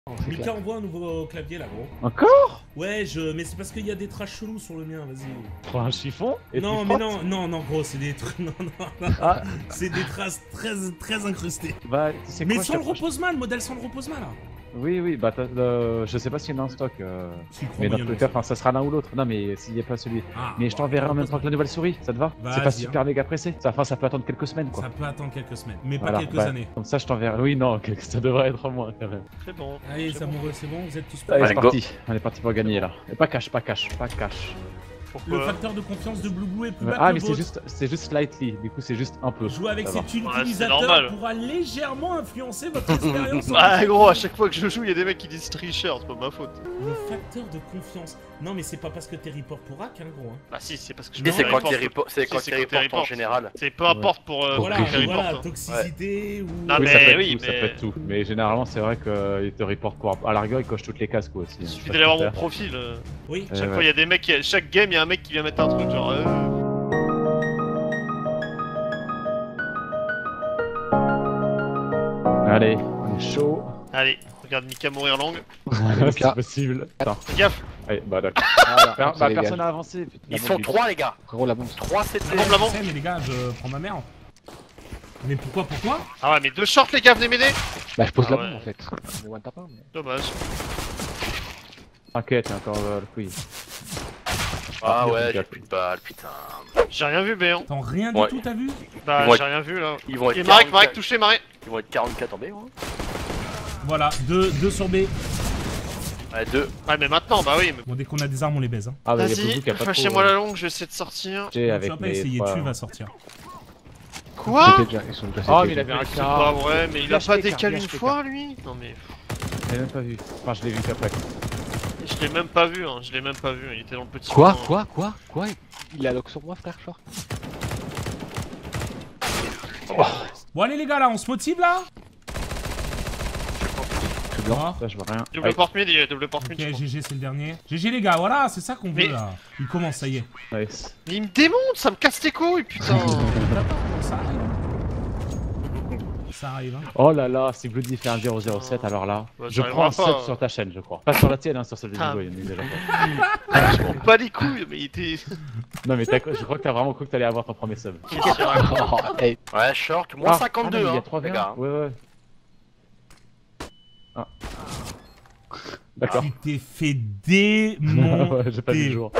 Mika envoie un nouveau clavier là, gros. Encore? Ouais, mais c'est parce qu'il y a des trash chelous sur le mien, vas-y. Prends un chiffon et Non, mais non, gros, c'est des trucs. Non. Ah. C'est des traces très incrustées. Bah, c'est Mais quoi, sans le repose-mal, le modèle sans le repose-mal là. Oui, bah je sais pas s'il y en a en stock. Si, Mais dans crois-moi, tous les cas, enfin, ça sera l'un ou l'autre. Non, mais s'il n'y a pas celui. Ah, Mais je t'enverrai en même temps que la nouvelle souris, ça te va? C'est pas Vas-y, super méga pressé. Enfin, ça peut attendre quelques semaines quoi. Ça peut attendre quelques semaines, mais Voilà, pas quelques bah, années. Comme ça, je t'enverrai. Oui, non, ça devrait être au moins quand même. C'est bon. Allez, c'est ça bon. amoureux, c'est bon, vous êtes tous prêts. Allez, c'est go. parti. On est parti pour gagner là. Et pas cash. Le Pourquoi? facteur de confiance de Blue Blue est plus bas Ah, que mais le c'est vôtre. juste slightly. Du coup, c'est juste un peu. Jouer avec Ça va. cet c'est utilisateur normal. pourra légèrement influencer votre expérience. Ah gros, à chaque fois que je joue, il y a des mecs qui disent tricheur, c'est pas ma faute. Le facteur de confiance. Non, mais c'est pas parce que t'es report pour hack, hein, gros. Hein. Bah si, c'est parce que je Et me c'est fais quand report. t'es c'est quand Si, t'es c'est quand t'es report en report. général. C'est peu importe pour Voilà, pour les voilà, reports, hein. toxicité ou. Non, Oui, mais ça peut être oui, tout, ça mais- peut être tout. Mais généralement, c'est vrai qu'il te reporte pour. À la rigueur, il coche toutes les cases quoi aussi. Il hein. suffit Ça, d'aller je voir peux mon faire. profil. Oui. Chaque ouais. fois, il y a des mecs, chaque game, il y a un mec qui vient mettre un truc genre. Allez, on est chaud. Allez, regarde Mika mourir langue. C'est possible. Attends. Fais gaffe. Allez, bah d'accord. Voilà, Bah, personne n'a avancé. putain. Ils sont 3 les gars. Gros la bombe. 3 CT. La bombe, la bombe. Je sais, mais les gars, je prends ma mère. Mais pourquoi Ah ouais, mais deux shorts, les gars, venez m'aider. Bah je pose Ah la ouais. bombe en fait. Mais one tap 1 mais... Dommage. T'inquiète, il y a encore le quiz. Ah bien, ouais, bien. j'ai plus de balles, putain. J'ai rien vu, Béant. Attends, rien du Ouais. tout, t'as vu? Bah, Ouais. j'ai rien vu là. Ils vont être Et Marek, 44. touché, Marek. Ils vont être 44 en B, hein. Voilà, 2 sur B. Ouais, 2. Ouais, mais maintenant, bah oui. Bon, dès qu'on a des armes, on les baise. Hein. Ah, bah, il y a Vas-y, beaucoup qui a pas trop. fâchez-moi la longue, je vais essayer de sortir. J'ai Tu avec vas pas mes essayer, trois- tu vas sortir. Quoi? C'était déjà, ils sont déjà Oh, CT. mais il avait un C'est quart. pas vrai, mais il a Flash pas PK, décalé flash une PK. fois, lui? Non, mais. Je l'ai même pas vu. Enfin, je l'ai vu qu'après. Je l'ai même pas vu, hein, je l'ai même pas vu, il était dans le petit Quoi coin. Quoi Il a lock sur moi frère short. Bon, allez, les gars, là, on se motive là? Tout blanc. Mort. Ça, je vois rien. Double porte mid, il y a double porte Ok, mid. je crois. GG, c'est le dernier. GG, les gars, voilà, c'est ça qu'on veut Mais- là. Il commence, ça y est. Nice. Mais il me démonte, ça me casse les couilles, putain. Ça arrive. Ça arrive, hein. Oh là là, si Bloody fait un 007, alors là, Bah, je ça prends un arrivera pas, sub sur ta chaîne, je crois. Pas sur la tienne, hein, sur celle de Ah. Nigo, il y en a déjà fait. Ah, je m'en bats les couilles, mais il était. Non, mais je crois que t'as vraiment cru que t'allais avoir ton premier sub. Oh, hey. Ouais, short, moins Ah, 52, ah, non, mais il y a hein, 3 les gars. Ouais. Ah. D'accord. Tu t'es fait démonter. Ouais, j'ai pas vu le jour.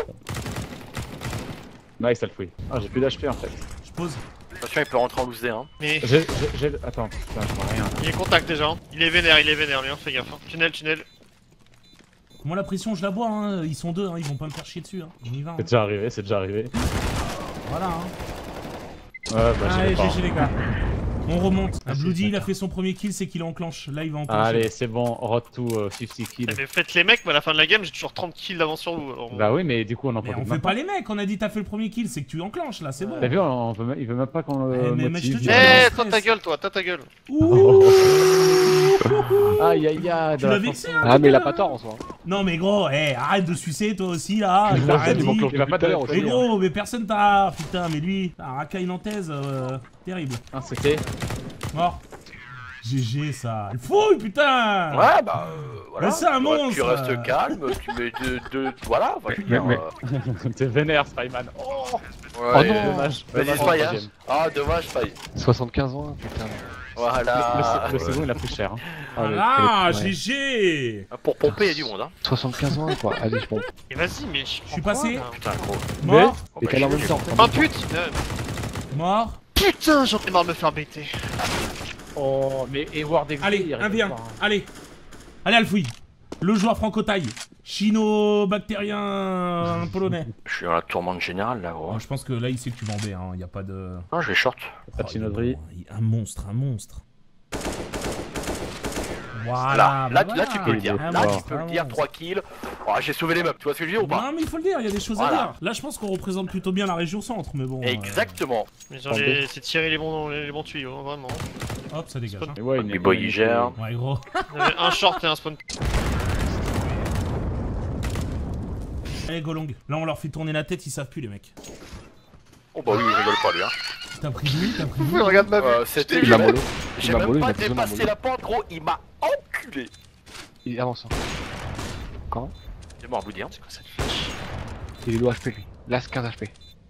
Nice, Alfouille. Ah, j'ai plus d'HP en fait. Je pose. Attention, il peut rentrer en loose D, hein. Mais J'ai. Attends, putain, je vois rien là. il est contact déjà. Hein. Il est vénère, lui, hein, fais gaffe. Hein. Tunnel. Moi, la pression, je la bois, hein. Ils sont deux, hein. Ils vont pas me faire chier dessus, hein. On y va. Hein. C'est déjà arrivé. Voilà, hein. Ouais, bah Allez, j'ai pas. GG, les gars. On remonte. Ah, Bloody, c'est il a ça. fait son premier kill, c'est qu'il enclenche. Là, il va enclencher. Allez, c'est bon, road to 50 kills. Mais faites les mecs, mais à la fin de la game, j'ai toujours 30 kills d'avance sur vous. Alors... Bah oui, mais du coup, on en Mais profite on fait maintenant. pas les mecs, on a dit t'as fait le premier kill, c'est que tu enclenches là, c'est bon. T'as vu, il veut même pas qu'on le Eh, mais mec, je te motive. dis, Eh, stress. toi ta gueule, toi, ta gueule. Ouh. Aïe aïe aïe, Tu l'as vexé, hein, Ah mais il a pas tort en soi. Non mais gros, arrête de sucer toi aussi là, il t'a rien dit. Il va pas tout à l'heure te aussi, Mais gros, mais personne t'a... Putain, mais lui, un racaille nantaise, terrible. hein, c'était. Mort. GG ça. Le fouille, putain. Ouais, bah voilà. Mais c'est un monstre. Tu restes calme, tu mets deux. Voilà, enfin, je veux dire. T'es vénère, Spyman. Oh, Ouais, non. dommage. Vas-y, Dommage, Spy, hein. troisième. Ah, dommage, Spy. 75 ans putain. Voilà. Le second, il a pris cher. Hein. Ah, ouais. GG. Pour pomper, il y a du monde, hein. 75 ans quoi. Allez je pompe. Et vas-y, mais je suis passé. Putain, gros. Mort. Et quelle en même temps. Oh putain. Mort. Putain, j'en ai marre de me faire bêter. Oh, mais Eward Exo, Allez, il arrive 1v1. pas, hein. Allez. Allez, Alfouille. Le joueur franco-taille. Chino-bactérien polonais. Je suis dans la tourmente générale, là, gros. Oh, je pense que là, il sait que tu vas en B, hein. Y a pas de... Non, je vais short. Pas de chinoiserie. Un monstre, un monstre. Voilà, Là, bah là, tu peux le dire. Un Là, monstre, tu peux un le dire. monstre. 3 kills. Oh, j'ai sauvé les meubles. Tu vois ce que je veux dire ou pas? Non, mais il faut le dire, il y a des choses à Voilà. dire. Là, je pense qu'on représente plutôt bien la région centre, mais bon. Exactement. Mais genre, j'ai essayé de tirer les bons tuyaux, hein, vraiment. Hop, ça dégage. Hein. Et ouais, Du boy, il gère. Ouais, gros. Il y avait un short et un spawn. Allez, Golong. Là, on leur fait tourner la tête, ils savent plus, les mecs. Oh, bah oui, il rigole pas, lui, hein. T'as pris lui, t'as pris lui. Regarde ma vue. C'était. Il a mollo. J'ai Il m'a même mollo, il pas m'a besoin d'un dépassé mollo. la pente, gros. Il m'a enculé. Il avance. Hein. Quand Il est mort, Bloody, hein. C'est quoi cette flèche? Il est low HP lui. Là, c'est 15 HP.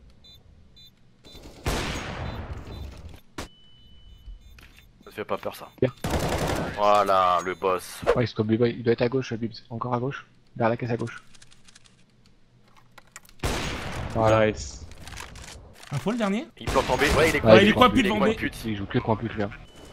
Ça te fait pas peur, ça. Bien. Voilà, le boss. Ouais, il se comble, il doit être à gauche, Bibs. Encore à gauche. Vers la caisse à gauche. Voilà. Nice. Info le dernier? Il plante en B. Ouais, il est Ouais, il est coin quoi, pute, il est en coin B? pute. Il joue que coin pute, lui. Hein.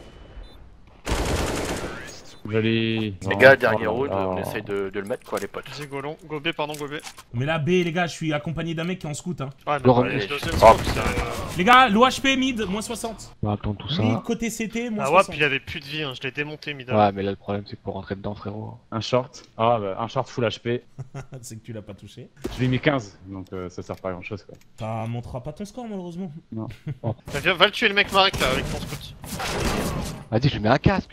Joli. Les gars, dernier round, on essaye de le mettre, quoi, les potes. Vas-y, go long. Go B, pardon, go B. Mais là, B, les gars, je suis accompagné d'un mec qui est en scout. Hein. Ah, Laurent, non, allez. deuxième Oh, scope, putain. Les gars, l'OHP mid, moins 60. On va attendre tout ça. Mid côté CT, moins Ah ouais, 60. puis il avait plus de vie, hein. Je l'ai démonté, Mida. Ouais, mais là, le problème, c'est que pour rentrer dedans, frérot. Un short. Ah bah, un short full HP. C'est que tu l'as pas touché. Je lui ai mis 15, donc ça sert pas à grand chose quoi. Ça montrera pas ton score, malheureusement. Bah, viens, va le tuer le mec Marek là, avec ton scout. Vas-y, je lui mets un casque.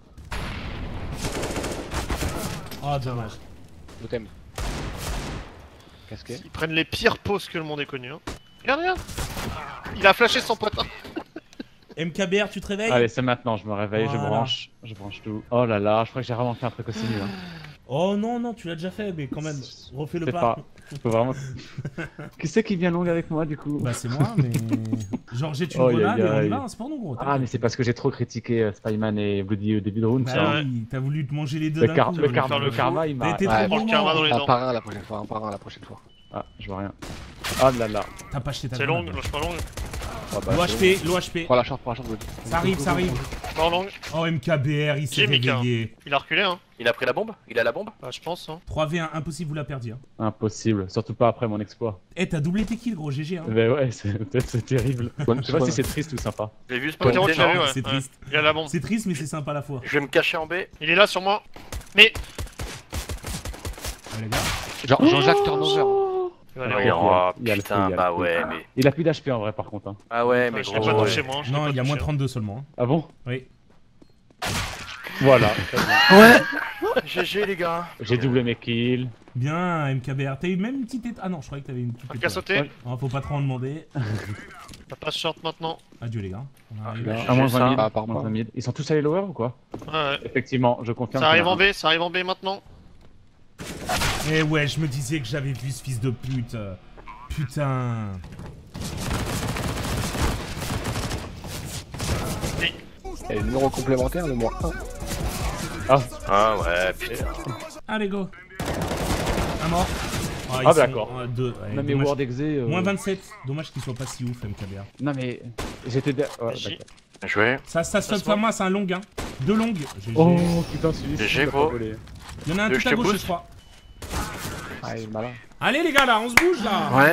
Ah, dommage. Totem. Casqué. Ils prennent les pires poses que le monde ait connu, hein. Regarde, regarde. Il a flashé son pote. MKBR, tu te réveilles? Allez, c'est maintenant, je me réveille, Voilà. je branche tout. Oh là là, je crois que j'ai vraiment fait un truc aussi nul. Hein. Oh non, non, tu l'as déjà fait, mais quand même, refais-le C'est pas. Faut vraiment. Qui c'est qui vient long avec moi du coup? Bah, c'est moi, mais. Genre, j'ai une Oh, grenade aïe, et on y aïe. va, hein, c'est pour nous, gros. Ah, mais c'est parce que j'ai trop critiqué Spyman et Bloody au début de round. Bah ça. oui, t'as voulu te manger les deux Le, d'un car coup. le, là. car faire le le karma il m'a. T'es Ouais, trop prends le bon, karma dans les Un dents. par un la prochaine fois, un par un la prochaine fois. Ah, je vois rien. Oh là là. T'as pas acheté ta C'est long, grenade. lâche pas long. Ah bah, L'OHP, l'OHP. prends la short, Bloody. Ça arrive, ça arrive. Pas long. Oh, MKBR, il s'est J'ai mis réveillé. Il a reculé, hein. Il a pris la bombe? Il a la bombe? Bah, je pense, hein. 3v1, impossible, vous la perdiez. Hein. Impossible, surtout pas après mon exploit. Eh, t'as doublé tes kills, gros, GG. Hein. Mais ouais, c'est terrible. Bonne, Je sais pas si c'est triste ou sympa. J'ai vu ce Pas pointer, tu l'as vu, non? ouais. C'est triste. Il a la bombe. C'est triste, mais c'est sympa à la fois. Je vais me cacher en B. Il est là sur moi. Mais. Ouais, les gars. Genre Jean-Jacques Turnover. Il va aller Ouais, en oh, il y a le feu, putain, il y a bah le feu. ouais, mais. Il a plus d'HP en vrai par contre. Hein. Ah ouais, mais Je l'ai gros. pas touché, moi. hein, je l'ai Non, pas il y a moins touché. 32 seulement. Hein. Ah bon? Oui. Voilà. Ouais. GG, les gars. J'ai doublé mes kills. Bien, MKBR. T'as eu même une petite étoile. Ah non, je croyais que t'avais une petite T'as qu'à étoile. sauter. Ouais. Oh, faut pas trop en demander. T'as pas short maintenant. Adieu, les gars. On arrive. Là. À moins ça. 20 000. Ah, par moins contre. 20 000. Ils sont tous allés lower ou quoi? Ouais, ouais. Effectivement, je confirme. Ça arrive qu'il y en en a B, ça arrive en B maintenant. Eh ouais, je me disais que j'avais vu ce fils de pute. Putain. Et le numéro complémentaire, le moins 1. Ah ouais, putain. Allez, go. Un mort. Ah, ils sont, d'accord. deux. Ouais, un. Non mais dommage. Word Exe. Moins 27. Dommage qu'il soit pas si ouf, MKBR. Non mais. J'étais. Ouais, J. d'accord. Bien joué. Ça se se fait moi, c'est un long, hein. Deux longues. GG. Oh putain, celui-ci. GG, il a gros. pas volé. Il y en a un je tout à te gauche, je booste. crois. Ah, il est malin. Allez, les gars, là, on se bouge, là. Ouais.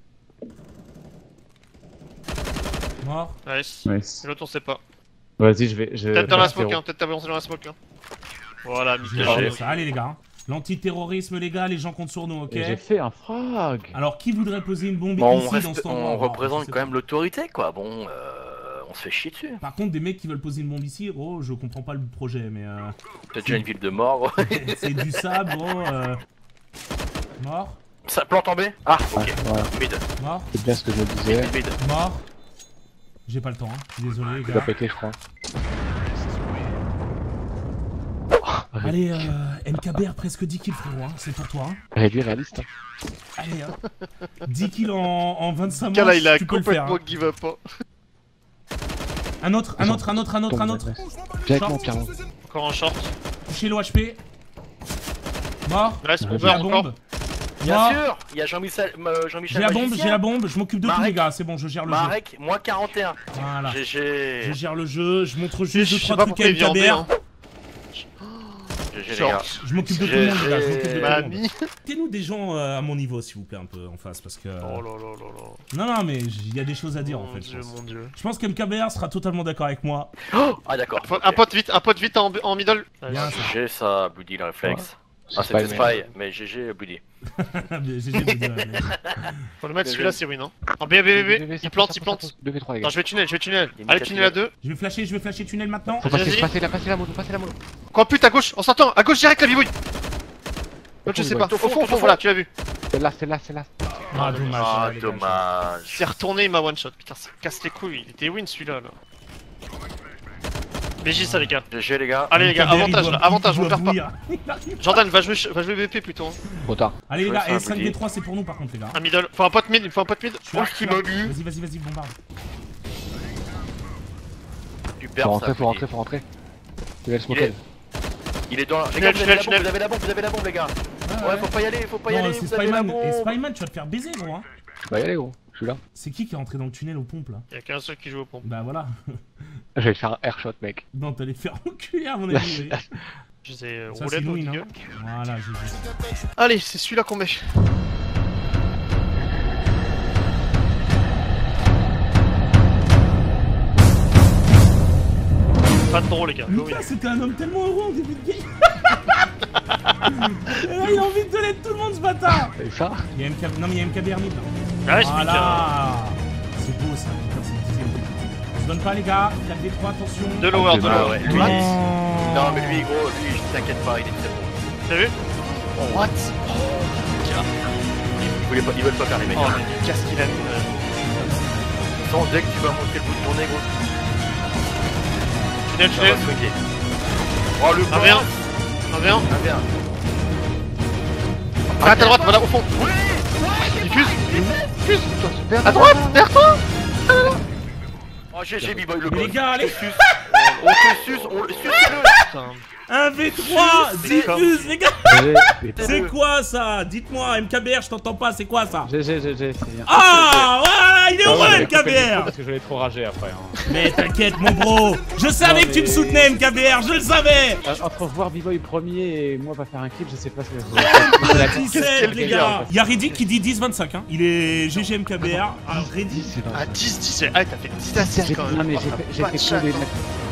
Nice. Nice. Et l'autre on sait pas. Vas-y, je vais. Peut-être dans la smoke, hein. Peut-être t'as balancé dans la smoke, hein. Voilà, Je nickel. vais ça. Allez, les gars. L'antiterrorisme, les gars, les gens comptent sur nous, ok? Et j'ai fait un frag. Alors, qui voudrait poser une bombe Bon, ici on, dans reste, cet endroit? on Bon, représente je sais quand pas. même l'autorité, quoi. Bon, on se fait chier dessus. Par contre, des mecs qui veulent poser une bombe ici, gros, je comprends pas le projet, mais C'est déjà une ville de mort, gros. c'est du sable, gros. Mort, Ça plante en B? Ah, ok. Ouais, voilà. Mid. mort, C'est bien ce que je me disais. Mid. mort. J'ai pas le temps, hein. Désolé, les Il va gars. péter, je crois. Allez, MKBR, presque 10 kills, frérot, hein. C'est pour toi, hein. Réduit réaliste. Allez, hein. 10 kills en 25 Là, mois, il a tu peux le faire. complètement Hein. give up. Hein. Un autre. Directement, Pierre. Encore un short. Touché l'OHP. Mort. Nice, on J'ai J'ai la meurt encore. bombe. Bien Mort. sûr. Il y a Jean-Michel. J'ai la bombe, Magicien. j'ai la bombe. Je m'occupe de tout, Marek. les gars. C'est bon, je gère le jeu. Marek, moins 41. Voilà. GG. Je gère le jeu. Je montre juste Je 2-3 sais pas trucs pourquoi à il vient en B, MKBR. hein. GG, les gars. Short. Je m'occupe de tout le monde, les gars. Je m'occupe de tout le monde. Mamie. Mettez-nous des gens à mon niveau, s'il vous plaît, un peu en face, parce que. Oh là là là là. Non, non, mais il y a des choses à dire en Mon fait. je dieu, pense. mon dieu. Je pense qu'MKBR sera totalement d'accord avec moi. Oh, ah, d'accord. Un pote vite en middle. Bien, ça. GG, ça, Bloody, le réflexe. C'est Ah, c'était Spy, Spy, mais GG, Bloody. GG, mais- Faut le mettre, Bien celui-là c'est win, hein. En B, B, B, B. Il plante, il plante. 2v3, les Attends, gars. je vais tunnel. Il y a Allez, une tunnel à 2. Je vais flasher tunnel maintenant. Faut Vas-y. passer la moto, Quoi, pute, à gauche, en sortant, à gauche direct la bibouille. L'autre, je sais pas. Au fond, voilà, tu l'as vu. C'est là. Ah, dommage. Ah, les gars, dommage. Il s'est retourné, il m'a one shot. Putain, ça casse les couilles. Il était win celui-là, là. BJ ça les gars. GG les gars. Allez les gars, MKBR, avantage il là, doit- avantage, il on doit perd pas. bouillir. Il arrive. Jordan va jouer BP plutôt. Hein. Trop tard. Allez les Ouais, gars, c'est un et 5 bouilli. des 3 c'est pour nous par contre les gars. Un middle, faut un pote mid, il faut un pote mid. Oh, ce qui m'a bu. Vas-y, bombarde. Super, Faut ça, rentrer, je faut vous rentrer, dis. faut rentrer. Tu vas le smoker. Il est dans la... Les Tunnel, gars, vous avez la tunnel, bombe, vous avez la bombe, vous avez la bombe les gars. Ouais, faut pas y aller, faut pas y Non, aller, c'est vous avez la Spyman. Et bombe. Spyman, tu vas te faire baiser gros hein. Bah y aller gros, je suis là. C'est qui est rentré dans le tunnel aux pompes là? Y'a qu'un seul qui joue au pont. Bah voilà. Je vais te faire un airshot mec. Non, t'allais te faire enculer à mon avis. oui. Je les ai Ça roulés c'est dans nous, le hein. gueule. Voilà, GG. Allez, c'est celui-là qu'on met. Pas de drôle les gars. Lucas, c'était un homme tellement heureux en début de game. Et là, il a envie de donner tout le monde ce bâtard. Et ça? Il y a MK... Non mais il y a MKBR mid là. Ah ouais, je pique. Voilà. C'est beau ça, putain, c'est le 10ème. On se donne pas les gars, 4v3, attention. De lower, de Ah lower. ouais, lui, non mais lui gros, lui, t'inquiète pas, il est très bon. T'as vu? Oh, what? Ils veulent pas faire les mecs. Oh, mais qu'est-ce qu'il a mis Sans dès que tu vas montrer le bout de ton nez gros. Tunnel, Ça tunnel. va swinguer. Oh le Un V1. Un V1. Un V1. Ah, à ta droite, voilà, au fond. Oui. Diffuse. Diffuse. À droite, derrière toi. Oh GG B-Boy le Mais les boss. gars, allez. On te suce, on le suce le. Putain. 1v3, diffuse les gars. GG, C'est quoi ça? Dites-moi, MKBR, je t'entends pas, c'est quoi ça? GG, c'est bien. Ah, voilà, il est heureux j'avais coupé le micro MKBR. parce que je vais trop rager après. Hein. Mais t'inquiète mon bro, je savais Non, que tu me mais- soutenais MKBR, je le savais. Entre voir B-Boy premier et moi va faire un clip, je sais pas ce que je vais 17 les gars. Il y a Reddy qui dit 10-25 hein. Il est GG MKBR. Ah, Reddy. À 10, 10. Ah, t'as fait 10 assists quand même. Non mais Oh, j'ai t'as fait pas de que chat, des hein. mecs.